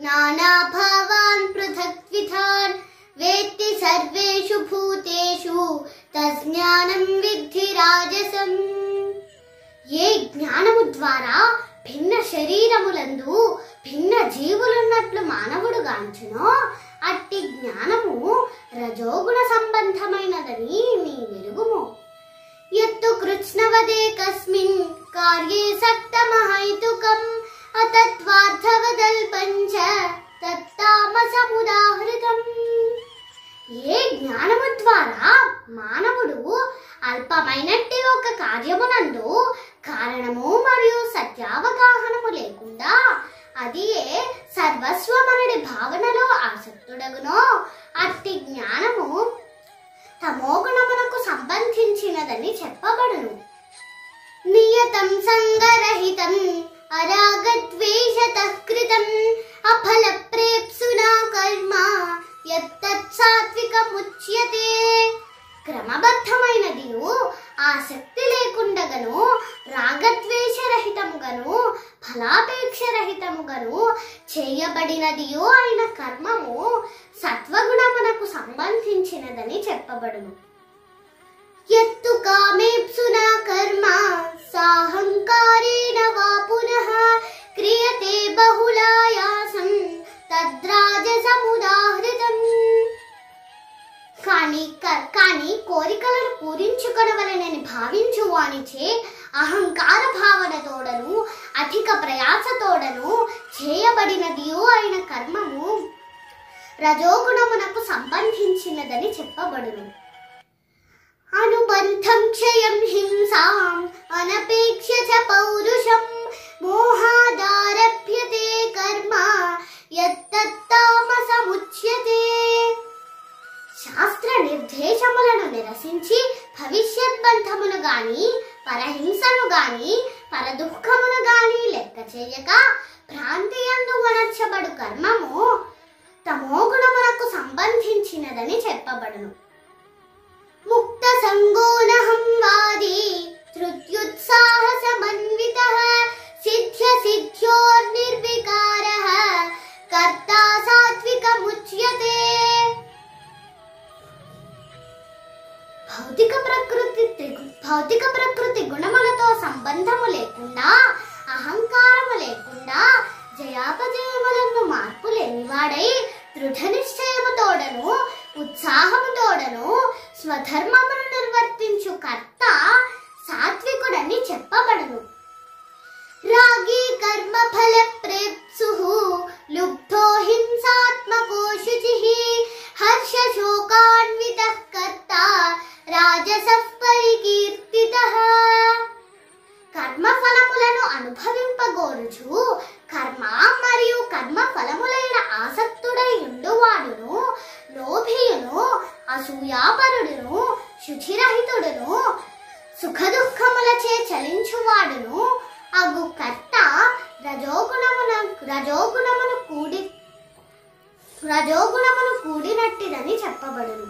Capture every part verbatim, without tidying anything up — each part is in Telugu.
నానా భావాన్ పృథక్విధాన్ వేత్తి సర్వేషు భూతేషు తజ్ఞానం విద్ధి రాజసం. ఏ జ్ఞానము ద్వారా భిన్న శరీరములందు భిన్న జీవులున్నట్లు మానవుడు గాంచునో అట్టి జ్ఞానము రజోగుణ సంబంధమైనదని నీ వెరుగుము. యత్తు కృష్ణవదే కస్మిన్ కార్యే సక్తమహైతుకం అతత్వార్థవదల్పంచ తత్తామసముదాహృతం. ఏ జ్ఞానము ద్వారా మానవుడు అల్పమైనట్టి ఒక కార్యమునందు కారణము మరియు సత్యావగాహనము లేకుండా అది సర్వస్వమనుడి భావనలో ఆసక్తుడగునో అట్టి జ్ఞానము తమోగుణమునకు సంబంధించినదని చెప్పబడును. నియతం సంగరహితం అరాగద్వేషతః కృతం అఫల ప్రేప్సునా కర్మ యత్తత్ సాత్వికముచ్యతే. క్రమబద్ధమైనదియు ఆసక్తి లేకుండగను రాగద్వేషరహితముగను ఫలాపేక్షరహితముగను చేయబడినదియు అయిన కర్మము సత్వగుణమునకు సంబంధించినదని చెప్పబడును. యత్తు కామేప్సునా కర్మ సాహంకారేణ వా పునః క్రియతే బహుళాయాసం తద్రాజసముదాహృతం. కానీ కానీ కోరికలను పూరించుకొనవలెనని భావించు వానిచే అహంకార భావనతోడను అధిక ప్రయాసతోడను చేయబడినదియు అయిన కర్మము రజోగుణమునకు సంబంధించినదని చెప్పబడును. అనుబంధం క్షయం హింసాం అనపేక్ష చ పౌరుషం మోహాదారభ్యతే కర్మ యత్తత్తామసముచ్యతే. శాస్త్ర నిర్దేశములను నిరసించి భవిష్యద్బంధమును గాని పరహింసను గాని పరదుఃఖమును గాని లెక్క చేయక భ్రాంతియందు వనర్చబడు కర్మము తమోగుణమునకు సంబంధించినదని చెప్పబడును. ముక్త సంగోనహం వాది ధృత్యుత్సాహ సమన్వితః సిద్ధ్య సిద్ధ్యోర్నిర్వికారః కర్తా సాత్వికముచ్యతే. భౌతిక ప్రకృతి భౌతిక ప్రకృతి గుణములతో సంబంధము లేకుండా అహంకారము లేకుండా జయాపజయములను మార్పు లేనివాడై దృఢ నిశ్చయముతోడను ఉత్సాహముతోడను స్వధర్మమును నిర్వర్తించు కర్త సాత్వికుడని చెప్పబడును. రాగి కర్మ ఫల ప్రేప్సుః లుబ్ధో హింసాత్మకో శుచిః హర్ష శోకాన్వితః కర్త రాజసః పరికీర్తితః. కర్మ ఫలములను అనుభవింపగోరుచు కర్మ మరియు కర్మ ఫలములైన ఆసక్తుడై ఉండువాడును లోభియును అసూయాపరుడును శుచిరహితుడును సుఖదుఃఖములచే చలించువాడును అగు కర్త రజోగుణమున రజోగుణమును కూడి రజోగుణమును కూడినట్టిదని చెప్పబడును.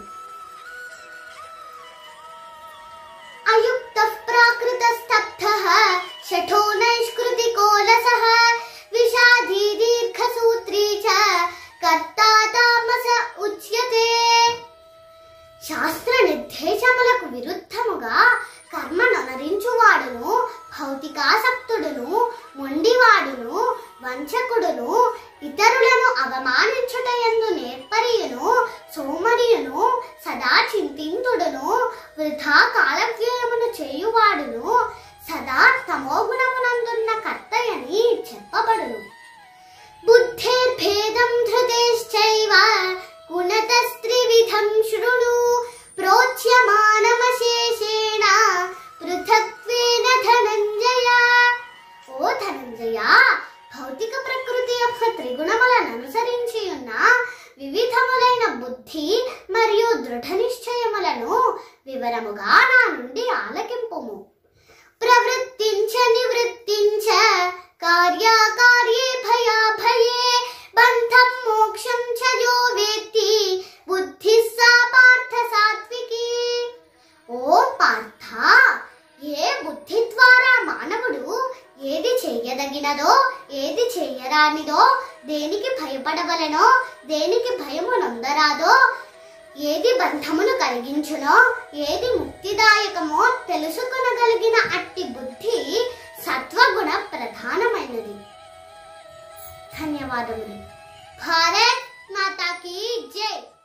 అయుక్తః ప్రాకృతస్తబ్ధః శఠో నైష్కృతికో లసః విషాదీ దీర్ఘసూత్రీ చ కర్తా తామస ఉచ్యతే. శాస్త్ర నిర్దేశములకు విరుద్ధముగా కర్మనొనరించువాడును భౌతికాసక్తుడును మొండివాడును వంచకుడును ఇతరులను అవమానించుటయందు నేర్పరియును సోమరియును సదా చింతింతుడును వృథా కాలవ్యయమును చేయువాడును సదా తమోగుణమునందున్న కర్తయని చెప్పబడును. బుద్ధేర్భేదం ధృతేశ్చైవ గుణతస్త్రివిధం శృణు ప్రోచ్యమానమశేషేణ పృథక్త్వేన ధనంజయ. ఓ ధనంజయ, భౌతిక ప్రకృతి యొక్క త్రిగుణములను అనుసరించి ఉన్న వివిధములైన బుద్ధి మరియు దృఢ నిశ్చయములను వివరముగా నా నుండి ఆలకింపుము. ప్రవృత్తించ నివృత్తి చేయదగినదో ఏది చేయరానిదో, దేనికి భయపడవలెనో దేనికి భయము నొందరాదో, ఏది బంధమును కలిగించునో ఏది ముక్తిదాయకమో తెలుసుకొనగలిగిన అట్టి బుద్ధి సత్వగుణ ప్రధానమైనది. ధన్యవాదములు. భారత్ మాతా కీ జై.